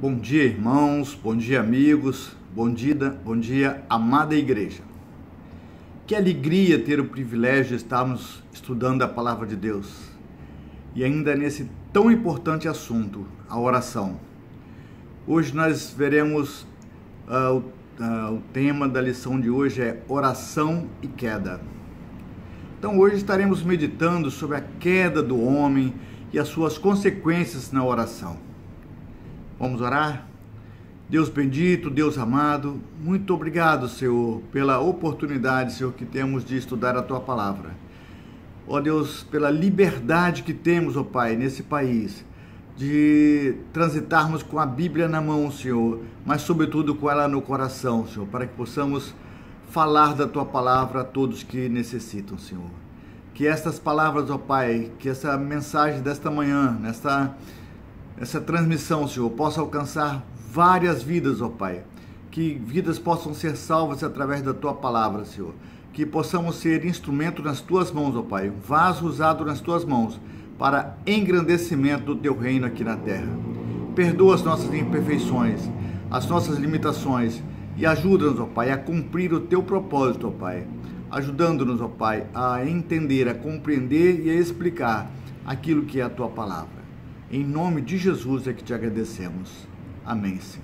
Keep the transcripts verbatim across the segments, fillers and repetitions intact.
Bom dia, irmãos, bom dia, amigos, bom dia, bom dia, amada igreja. Que alegria ter o privilégio de estarmos estudando a palavra de Deus e ainda nesse tão importante assunto, a oração. Hoje nós veremos, uh, o, uh, o tema da lição de hoje é oração e queda. Então hoje estaremos meditando sobre a queda do homem e as suas consequências na oração. Vamos orar? Deus bendito, Deus amado, muito obrigado, Senhor, pela oportunidade, Senhor, que temos de estudar a Tua Palavra. Ó Deus, pela liberdade que temos, ó Pai, nesse país, de transitarmos com a Bíblia na mão, Senhor, mas sobretudo com ela no coração, Senhor, para que possamos falar da Tua Palavra a todos que necessitam, Senhor. Que estas palavras, ó Pai, que essa mensagem desta manhã, nesta essa transmissão, Senhor, possa alcançar várias vidas, ó Pai. Que vidas possam ser salvas através da Tua Palavra, Senhor. Que possamos ser instrumento nas Tuas mãos, ó Pai. Um vaso usado nas Tuas mãos para engrandecimento do Teu reino aqui na terra. Perdoa as nossas imperfeições, as nossas limitações e ajuda-nos, ó Pai, a cumprir o Teu propósito, ó Pai. Ajudando-nos, ó Pai, a entender, a compreender e a explicar aquilo que é a Tua Palavra. Em nome de Jesus é que te agradecemos. Amém, Senhor.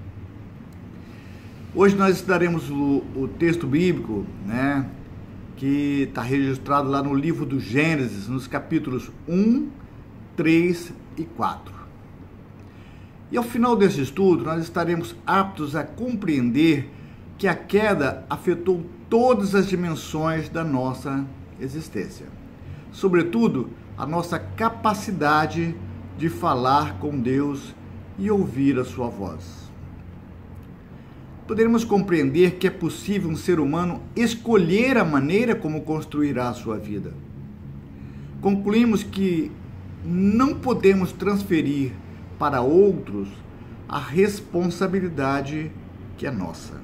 Hoje nós estudaremos o, o texto bíblico, né, que está registrado lá no livro do Gênesis, nos capítulos um, três e quatro. E ao final desse estudo, nós estaremos aptos a compreender que a queda afetou todas as dimensões da nossa existência. Sobretudo, a nossa capacidade de falar com Deus e ouvir a sua voz. Poderemos compreender que é possível um ser humano escolher a maneira como construirá a sua vida. Concluímos que não podemos transferir para outros a responsabilidade que é nossa.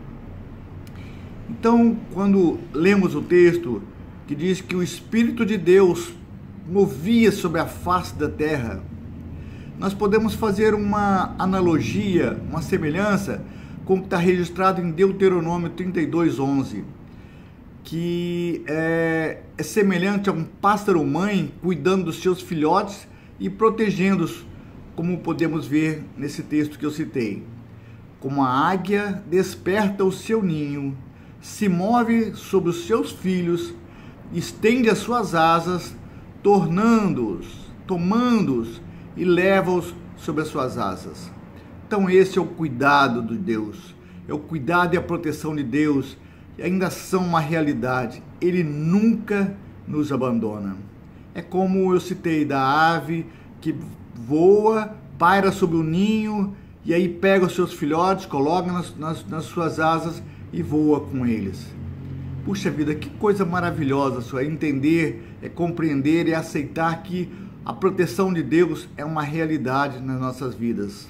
Então, quando lemos o texto que diz que o Espírito de Deus movia sobre a face da terra, nós podemos fazer uma analogia, uma semelhança com o que está registrado em Deuteronômio trinta e dois, onze, que é, é semelhante a um pássaro-mãe cuidando dos seus filhotes e protegendo-os, como podemos ver nesse texto que eu citei. Como a águia desperta o seu ninho, se move sobre os seus filhos, estende as suas asas, tornando-os, tomando-os e leva-os sobre as suas asas. Então esse é o cuidado de Deus, é o cuidado e a proteção de Deus, e ainda são uma realidade. Ele nunca nos abandona. É como eu citei da ave que voa, paira sobre o ninho, e aí pega os seus filhotes, coloca nas, nas, nas suas asas e voa com eles. Puxa vida, que coisa maravilhosa, só é entender, é compreender e aceitar que a proteção de Deus é uma realidade nas nossas vidas.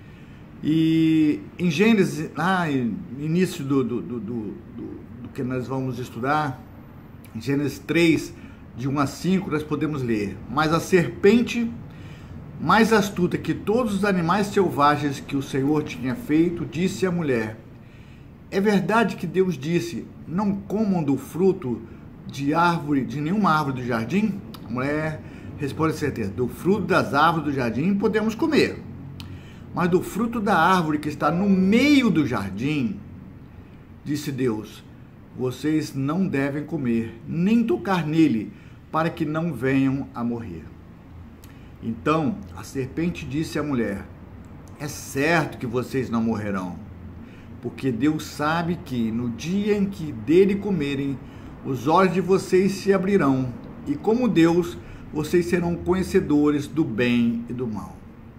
E em Gênesis, ah, início do, do, do, do, do que nós vamos estudar, em Gênesis três, de um a cinco, nós podemos ler: mas a serpente, mais astuta que todos os animais selvagens que o Senhor tinha feito, disse à mulher: é verdade que Deus disse, não comam do fruto de árvore, de nenhuma árvore do jardim? A mulher responde com certeza: do fruto das árvores do jardim podemos comer, mas do fruto da árvore que está no meio do jardim, disse Deus, vocês não devem comer, nem tocar nele, para que não venham a morrer. Então a serpente disse à mulher: é certo que vocês não morrerão, porque Deus sabe que no dia em que dele comerem, os olhos de vocês se abrirão, e como Deus, vocês serão conhecedores do bem e do mal.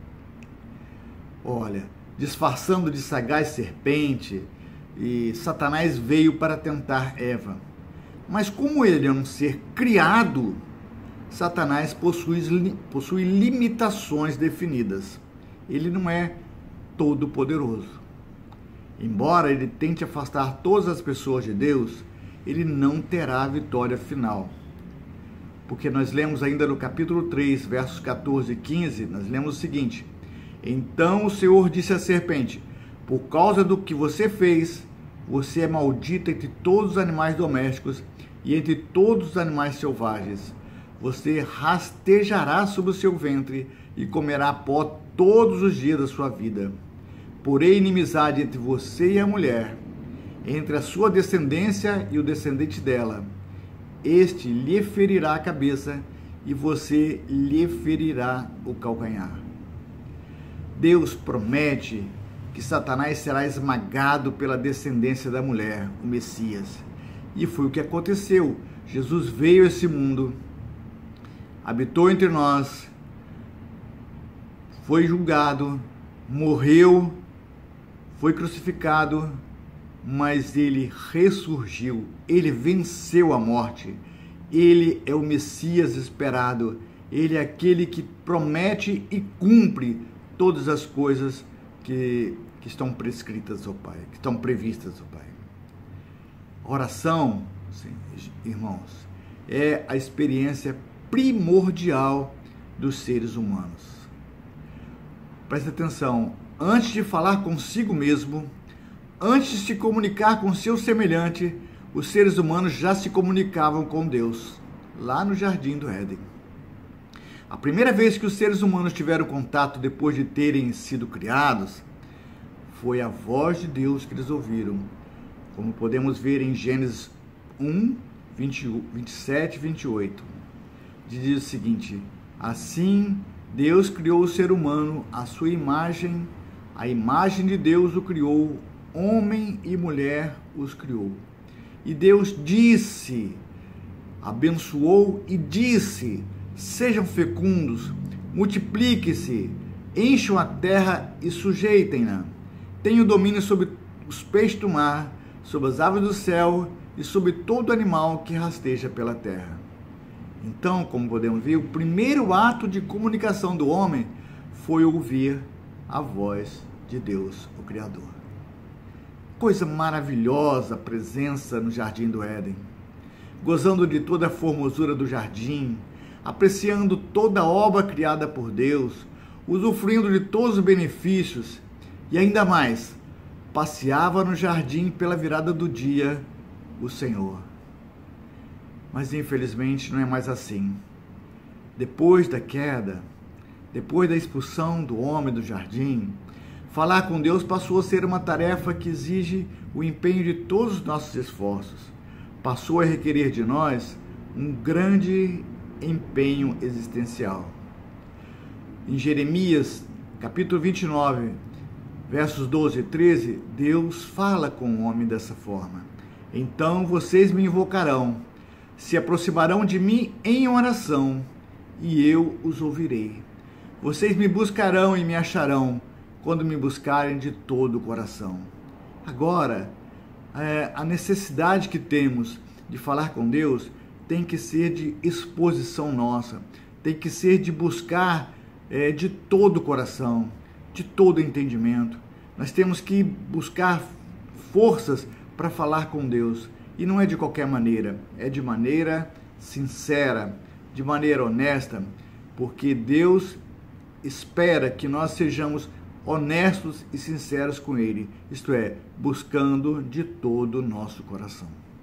Olha, disfarçando de sagaz serpente, e Satanás veio para tentar Eva. Mas como ele é um ser criado, Satanás possui, possui limitações definidas. Ele não é todo poderoso. Embora ele tente afastar todas as pessoas de Deus, ele não terá a vitória final. Porque nós lemos ainda no capítulo três, versos quatorze e quinze, nós lemos o seguinte: Então o Senhor disse à serpente: por causa do que você fez, você é maldita entre todos os animais domésticos e entre todos os animais selvagens. Você rastejará sobre o seu ventre e comerá pó todos os dias da sua vida. Porém, inimizade entre você e a mulher, entre a sua descendência e o descendente dela. Este lhe ferirá a cabeça e você lhe ferirá o calcanhar. Deus promete que Satanás será esmagado pela descendência da mulher, o Messias. E foi o que aconteceu. Jesus veio a esse mundo, habitou entre nós, foi julgado, morreu, foi crucificado, mas ele ressurgiu, ele venceu a morte. Ele é o Messias esperado, ele é aquele que promete e cumpre todas as coisas que, que estão prescritas ao Pai, que estão previstas ao Pai. Oração, sim, irmãos, é a experiência primordial dos seres humanos. Preste atenção, antes de falar consigo mesmo, antes de se comunicar com seu semelhante, os seres humanos já se comunicavam com Deus, lá no Jardim do Éden. A primeira vez que os seres humanos tiveram contato depois de terem sido criados, foi a voz de Deus que eles ouviram, como podemos ver em Gênesis um, vinte, vinte e sete e vinte e oito. Diz o seguinte: assim Deus criou o ser humano à sua imagem, a imagem de Deus o criou, homem e mulher os criou. E Deus disse, abençoou e disse: sejam fecundos, multipliquem-se, encham a terra e sujeitem-na. Tenham domínio sobre os peixes do mar, sobre as aves do céu e sobre todo animal que rasteja pela terra. Então, como podemos ver, o primeiro ato de comunicação do homem foi ouvir a voz de Deus, o Criador. Coisa maravilhosa a presença no Jardim do Éden, gozando de toda a formosura do jardim, apreciando toda a obra criada por Deus, usufruindo de todos os benefícios e ainda mais, passeava no jardim pela virada do dia o Senhor. Mas infelizmente não é mais assim. Depois da queda, depois da expulsão do homem do jardim, falar com Deus passou a ser uma tarefa que exige o empenho de todos os nossos esforços. Passou a requerer de nós um grande empenho existencial. Em Jeremias, capítulo vinte e nove, versos doze e treze, Deus fala com o homem dessa forma: então vocês me invocarão, se aproximarão de mim em oração, e eu os ouvirei. Vocês me buscarão e me acharão, quando me buscarem de todo o coração. Agora, é, a necessidade que temos de falar com Deus tem que ser de exposição nossa, tem que ser de buscar é, de todo o coração, de todo o entendimento. Nós temos que buscar forças para falar com Deus, e não é de qualquer maneira, é de maneira sincera, de maneira honesta, porque Deus espera que nós sejamos honestos e sinceros com Ele, isto é, buscando de todo o nosso coração.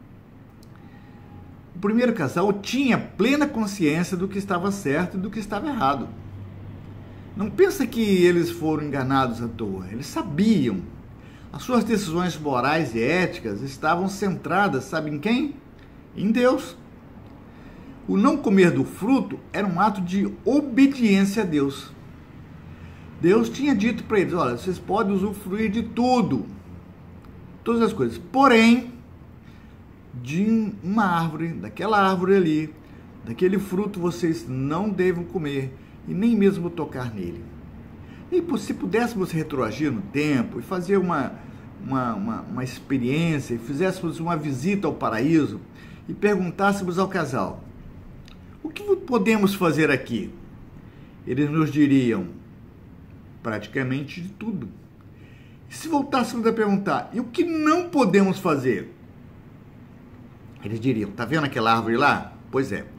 O primeiro casal tinha plena consciência do que estava certo e do que estava errado. Não pensa que eles foram enganados à toa, eles sabiam. As suas decisões morais e éticas estavam centradas, sabe em quem? Em Deus. O não comer do fruto era um ato de obediência a Deus. Deus tinha dito para eles: olha, vocês podem usufruir de tudo, todas as coisas, porém, de uma árvore, daquela árvore ali, daquele fruto vocês não devem comer e nem mesmo tocar nele. E se pudéssemos retroagir no tempo e fazer uma, uma, uma, uma experiência, e fizéssemos uma visita ao paraíso e perguntássemos ao casal: o que podemos fazer aqui? Eles nos diriam: praticamente de tudo. E se voltássemos a perguntar: e o que não podemos fazer? Eles diriam: tá vendo aquela árvore lá? Pois é,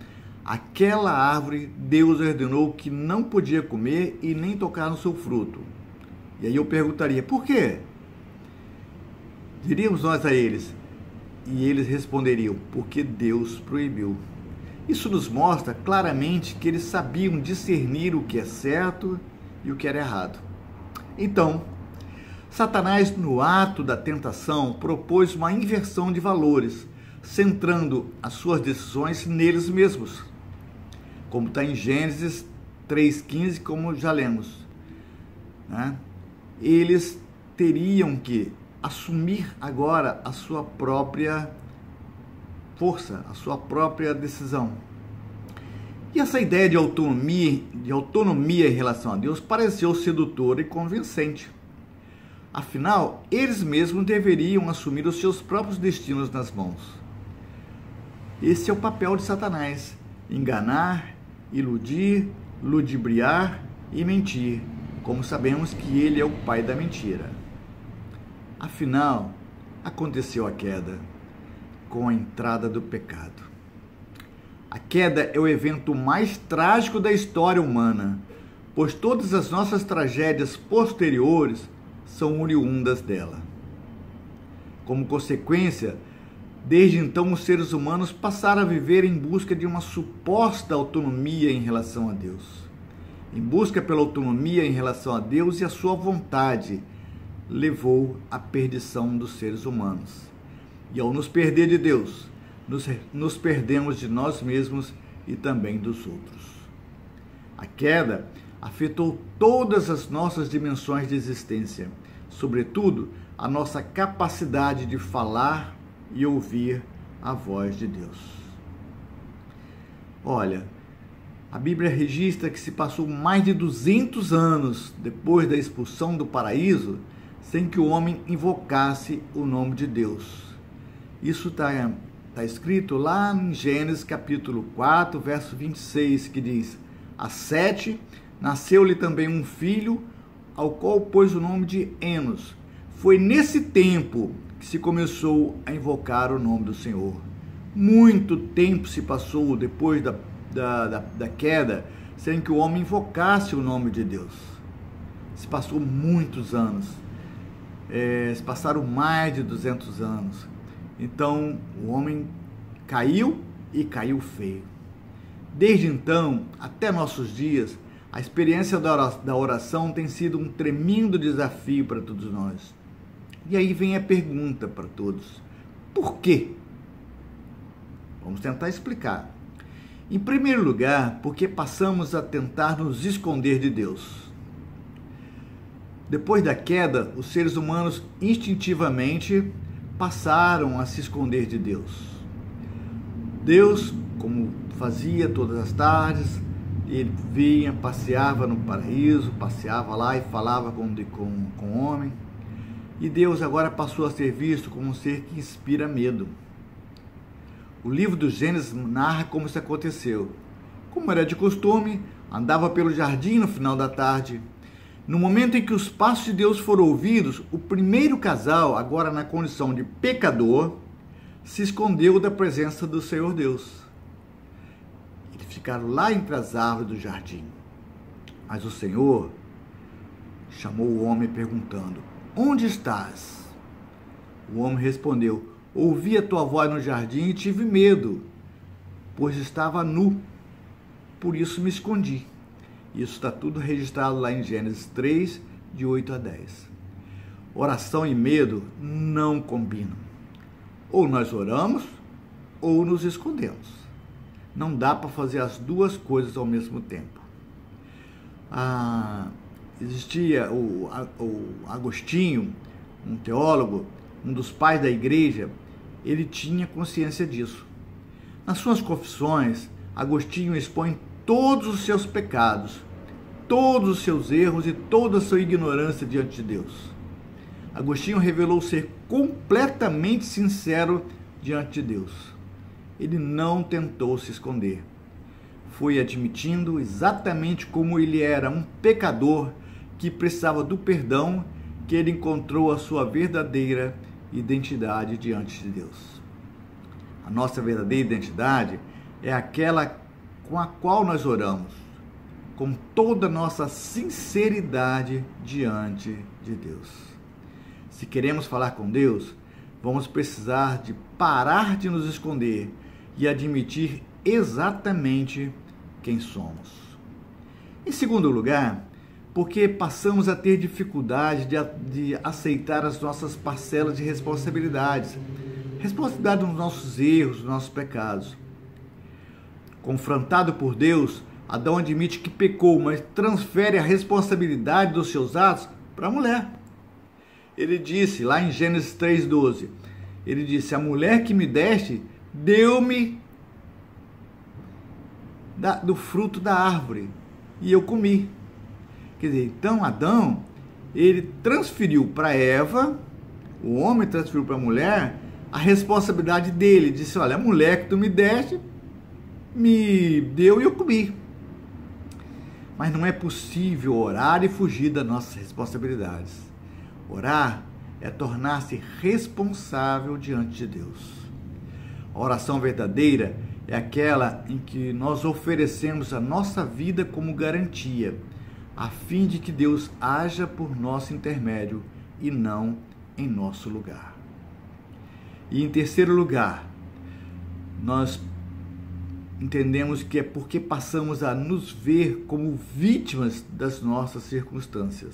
aquela árvore Deus ordenou que não podia comer e nem tocar no seu fruto. E aí eu perguntaria, por quê? Diríamos nós a eles, e eles responderiam, porque Deus proibiu. Isso nos mostra claramente que eles sabiam discernir o que é certo e o que era errado. Então, Satanás, no ato da tentação, propôs uma inversão de valores, centrando as suas decisões neles mesmos, como está em Gênesis três quinze, como já lemos, né? Eles teriam que assumir agora a sua própria força, a sua própria decisão. E essa ideia de autonomia, de autonomia em relação a Deus pareceu sedutora e convincente. Afinal, eles mesmos deveriam assumir os seus próprios destinos nas mãos. Esse é o papel de Satanás: enganar, iludir, ludibriar e mentir, como sabemos que ele é o pai da mentira. Afinal, aconteceu a queda, com a entrada do pecado. A queda é o evento mais trágico da história humana, pois todas as nossas tragédias posteriores são oriundas dela. Como consequência, desde então os seres humanos passaram a viver em busca de uma suposta autonomia em relação a Deus. Em busca pela autonomia em relação a Deus e a sua vontade, levou à perdição dos seres humanos. E ao nos perder de Deus, nos, nos perdemos de nós mesmos e também dos outros. A queda afetou todas as nossas dimensões de existência, sobretudo a nossa capacidade de falar e ouvir a voz de Deus. Olha, a Bíblia registra que se passou mais de duzentos anos depois da expulsão do paraíso sem que o homem invocasse o nome de Deus. Isso está tá escrito lá em Gênesis capítulo quatro, verso vinte e seis, que diz: a Sete nasceu-lhe também um filho, ao qual pôs o nome de Enos. Foi nesse tempo que se começou a invocar o nome do Senhor. Muito tempo se passou depois da, da, da, da queda, sem que o homem invocasse o nome de Deus. Se passou muitos anos. É, se passaram mais de duzentos anos. Então, o homem caiu e caiu feio. Desde então, até nossos dias, a experiência da oração tem sido um tremendo desafio para todos nós. E aí vem a pergunta para todos: por quê? Vamos tentar explicar. Em primeiro lugar, porque passamos a tentar nos esconder de Deus. Depois da queda, os seres humanos instintivamente passaram a se esconder de Deus. Deus, como fazia todas as tardes, ele vinha, passeava no paraíso, passeava lá e falava com, com, com o homem. E Deus agora passou a ser visto como um ser que inspira medo. O livro do Gênesis narra como isso aconteceu. Como era de costume, andava pelo jardim no final da tarde. No momento em que os passos de Deus foram ouvidos, o primeiro casal, agora na condição de pecador, se escondeu da presença do Senhor Deus. Eles ficaram lá entre as árvores do jardim. Mas o Senhor chamou o homem perguntando: onde estás? O homem respondeu: ouvi a tua voz no jardim e tive medo, pois estava nu, por isso me escondi. Isso está tudo registrado lá em Gênesis três, de oito a dez. Oração e medo não combinam. Ou nós oramos, ou nos escondemos. Não dá para fazer as duas coisas ao mesmo tempo. Ah, existia o, o Agostinho, um teólogo, um dos pais da igreja, ele tinha consciência disso. Nas suas confissões, Agostinho expõe todos os seus pecados, todos os seus erros e toda a sua ignorância diante de Deus. Agostinho revelou ser completamente sincero diante de Deus. Ele não tentou se esconder. Foi admitindo exatamente como ele era um pecador que precisava do perdão, que ele encontrou a sua verdadeira identidade diante de Deus. A nossa verdadeira identidade é aquela com a qual nós oramos, com toda a nossa sinceridade diante de Deus. Se queremos falar com Deus, vamos precisar de parar de nos esconder e admitir exatamente quem somos. Em segundo lugar, porque passamos a ter dificuldade de, de aceitar as nossas parcelas de responsabilidades, responsabilidade dos nossos erros, dos nossos pecados. Confrontado por Deus, Adão admite que pecou, mas transfere a responsabilidade dos seus atos para a mulher. Ele disse, lá em Gênesis três, doze, ele disse, a mulher que me deste, deu-me do fruto da árvore, e eu comi. Quer dizer, então Adão, ele transferiu para Eva, o homem transferiu para a mulher, a responsabilidade dele. Disse, olha, a mulher que tu me deste, me deu e eu comi. Mas não é possível orar e fugir das nossas responsabilidades. Orar é tornar-se responsável diante de Deus. A oração verdadeira é aquela em que nós oferecemos a nossa vida como garantia, a fim de que Deus haja por nosso intermédio e não em nosso lugar. E em terceiro lugar, nós entendemos que é porque passamos a nos ver como vítimas das nossas circunstâncias.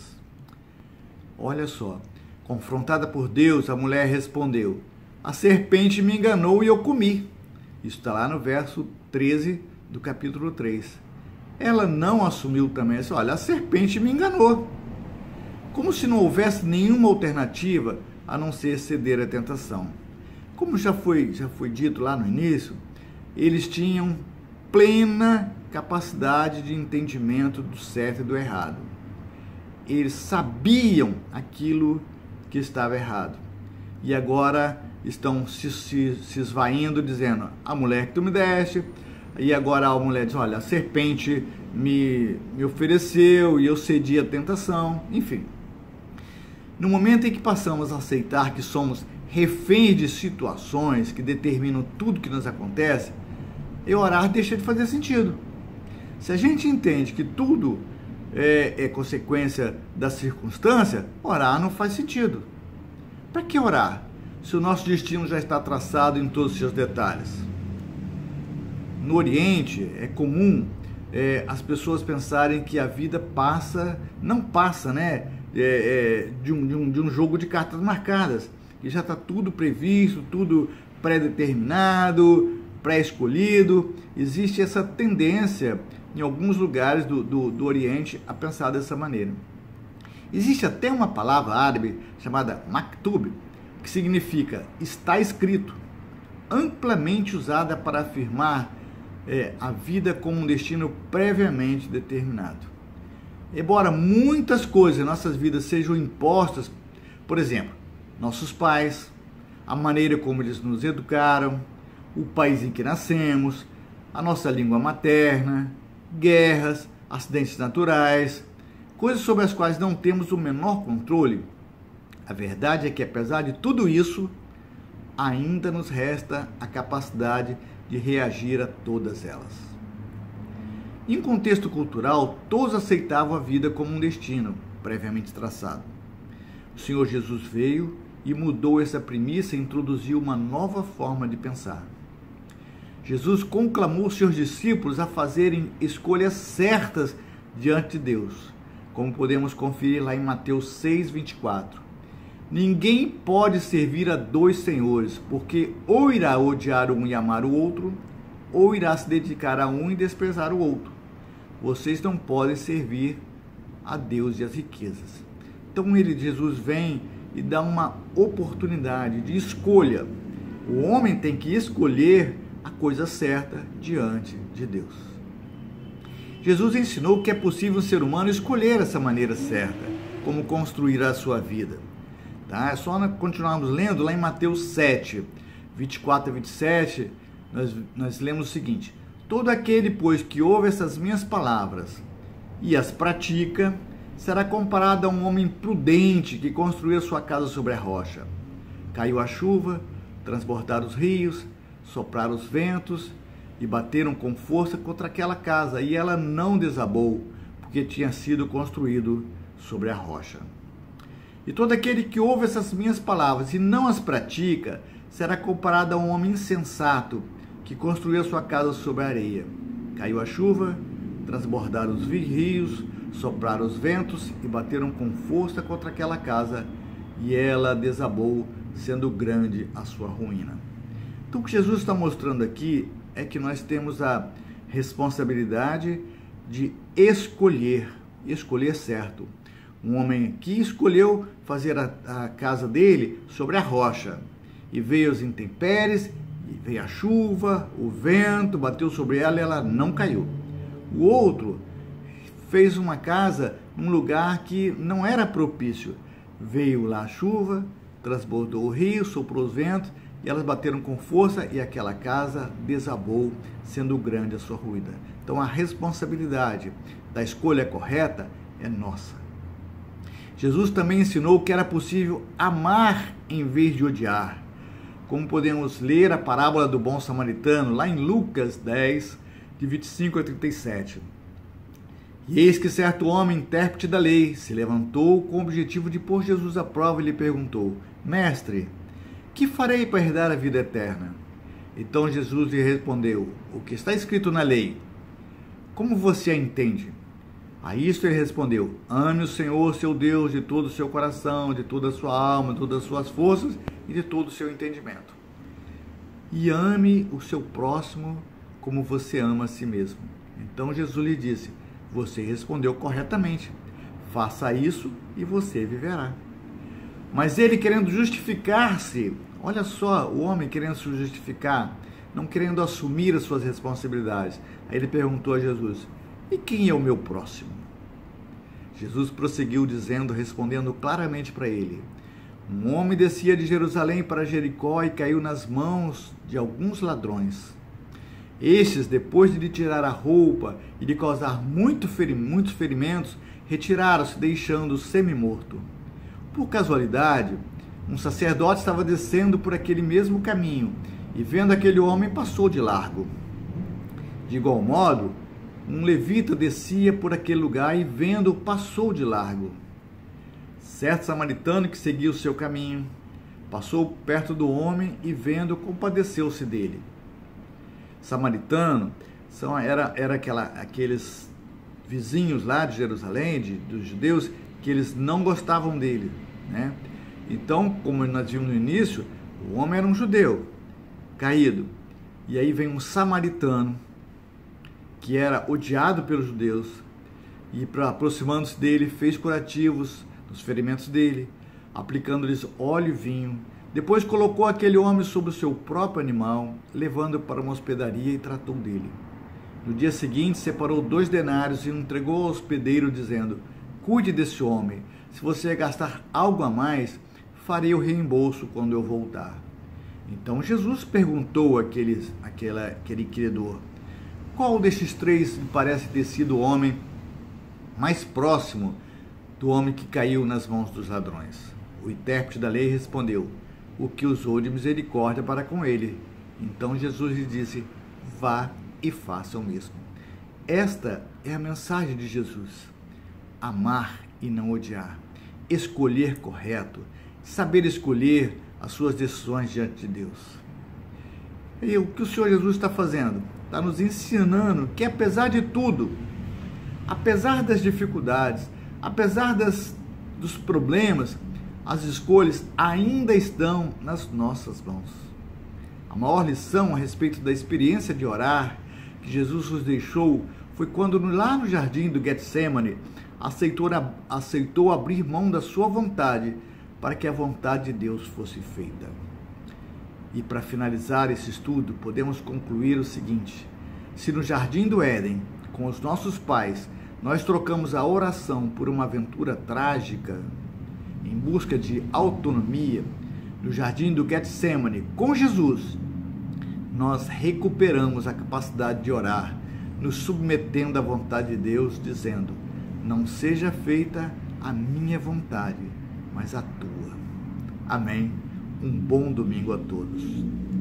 Olha só, confrontada por Deus, a mulher respondeu, a serpente me enganou e eu comi. Isso está lá no verso treze do capítulo três. Ela não assumiu também, assim, olha, a serpente me enganou. Como se não houvesse nenhuma alternativa a não ser ceder à tentação. Como já foi, já foi dito lá no início, eles tinham plena capacidade de entendimento do certo e do errado. Eles sabiam aquilo que estava errado. E agora estão se, se, se esvaindo, dizendo, a mulher que tu me deste, e agora a mulher diz, olha, a serpente me, me ofereceu e eu cedi à tentação, enfim. No momento em que passamos a aceitar que somos reféns de situações que determinam tudo que nos acontece, e orar deixa de fazer sentido. Se a gente entende que tudo é, é consequência da circunstância, orar não faz sentido. Para que orar, se o nosso destino já está traçado em todos os seus detalhes? No Oriente, é comum é, as pessoas pensarem que a vida passa, não passa, né, é, é, de, um, de, um, de um jogo de cartas marcadas, que já está tudo previsto, tudo pré-determinado, pré-escolhido. Existe essa tendência em alguns lugares do, do, do Oriente a pensar dessa maneira. Existe até uma palavra árabe chamada maktub, que significa está escrito, amplamente usada para afirmar é, a vida como um destino previamente determinado. Embora muitas coisas em nossas vidas sejam impostas, por exemplo, nossos pais, a maneira como eles nos educaram, o país em que nascemos, a nossa língua materna, guerras, acidentes naturais, coisas sobre as quais não temos o menor controle, a verdade é que, apesar de tudo isso, ainda nos resta a capacidade de reagir a todas elas. Em contexto cultural, todos aceitavam a vida como um destino previamente traçado. O Senhor Jesus veio e mudou essa premissa e introduziu uma nova forma de pensar. Jesus conclamou seus discípulos a fazerem escolhas certas diante de Deus, como podemos conferir lá em Mateus seis, vinte e quatro. Ninguém pode servir a dois senhores, porque ou irá odiar um e amar o outro, ou irá se dedicar a um e desprezar o outro. Vocês não podem servir a Deus e as riquezas. Então ele, Jesus, vem e dá uma oportunidade de escolha. O homem tem que escolher a coisa certa diante de Deus. Jesus ensinou que é possível o ser humano escolher essa maneira certa, como construir a sua vida. Tá? É só continuarmos lendo lá em Mateus sete, vinte e quatro a vinte e sete, nós, nós lemos o seguinte: todo aquele, pois, que ouve essas minhas palavras e as pratica, será comparado a um homem prudente que construiu a sua casa sobre a rocha. Caiu a chuva, transbordaram os rios, sopraram os ventos e bateram com força contra aquela casa, e ela não desabou, porque tinha sido construído sobre a rocha. E todo aquele que ouve essas minhas palavras e não as pratica, será comparado a um homem insensato, que construiu a sua casa sobre a areia. Caiu a chuva, transbordaram os rios, sopraram os ventos e bateram com força contra aquela casa, e ela desabou, sendo grande a sua ruína. Então, o que Jesus está mostrando aqui é que nós temos a responsabilidade de escolher, escolher certo. Um homem que escolheu fazer a, a casa dele sobre a rocha, e veio as intempéries, e veio a chuva, o vento bateu sobre ela e ela não caiu. O outro fez uma casa num lugar que não era propício. Veio lá a chuva, transbordou o rio, soprou os ventos, e elas bateram com força e aquela casa desabou, sendo grande a sua ruína. Então a responsabilidade da escolha correta é nossa. Jesus também ensinou que era possível amar em vez de odiar. Como podemos ler a parábola do bom samaritano, lá em Lucas dez, de vinte e cinco a trinta e sete. E eis que certo homem, intérprete da lei, se levantou com o objetivo de pôr Jesus à prova e lhe perguntou: Mestre, que farei para herdar a vida eterna? Então Jesus lhe respondeu: O que está escrito na lei? Como você a entende? A isto ele respondeu: Ame o Senhor, seu Deus, de todo o seu coração, de toda a sua alma, de todas as suas forças e de todo o seu entendimento. E ame o seu próximo como você ama a si mesmo. Então Jesus lhe disse: Você respondeu corretamente. Faça isso e você viverá. Mas ele, querendo justificar-se, olha só, o homem querendo se justificar, não querendo assumir as suas responsabilidades. Aí ele perguntou a Jesus: E quem é o meu próximo? Jesus prosseguiu dizendo, respondendo claramente para ele: Um homem descia de Jerusalém para Jericó e caiu nas mãos de alguns ladrões. Estes, depois de lhe tirar a roupa e de causar muito feri- muitos ferimentos, retiraram-se, deixando-o semi-morto. Por casualidade, um sacerdote estava descendo por aquele mesmo caminho e, vendo aquele homem, passou de largo. De igual modo, um levita descia por aquele lugar e, vendo-o, passou de largo. Certo samaritano que seguia o seu caminho passou perto do homem e, vendo, compadeceu-se dele. Samaritano são, era, era aquela, aqueles vizinhos lá de Jerusalém, de, dos judeus, que eles não gostavam dele, né? Então, como nós vimos no início, o homem era um judeu caído, e aí vem um samaritano que era odiado pelos judeus, e aproximando-se dele, fez curativos nos ferimentos dele, aplicando-lhes óleo e vinho. Depois colocou aquele homem sobre o seu próprio animal, levando-o para uma hospedaria e tratou dele. No dia seguinte, separou dois denários e entregou ao hospedeiro, dizendo: Cuide desse homem. Se você gastar algo a mais, farei o reembolso quando eu voltar. Então Jesus perguntou àquele, àquela, àquele credor: Qual destes três me parece ter sido o homem mais próximo do homem que caiu nas mãos dos ladrões? O intérprete da lei respondeu: O que usou de misericórdia para com ele. Então Jesus lhe disse: Vá e faça o mesmo. Esta é a mensagem de Jesus: amar e não odiar, escolher correto, saber escolher as suas decisões diante de Deus. E o que o Senhor Jesus está fazendo? Está nos ensinando que, apesar de tudo, apesar das dificuldades, apesar das, dos problemas, as escolhas ainda estão nas nossas mãos. A maior lição a respeito da experiência de orar que Jesus nos deixou foi quando, lá no jardim do Getsemane, aceitou, aceitou abrir mão da sua vontade para que a vontade de Deus fosse feita. E para finalizar esse estudo, podemos concluir o seguinte: se no jardim do Éden, com os nossos pais, nós trocamos a oração por uma aventura trágica, em busca de autonomia, no jardim do Getsemane, com Jesus, nós recuperamos a capacidade de orar, nos submetendo à vontade de Deus, dizendo: Não seja feita a minha vontade, mas a tua. Amém. Um bom domingo a todos.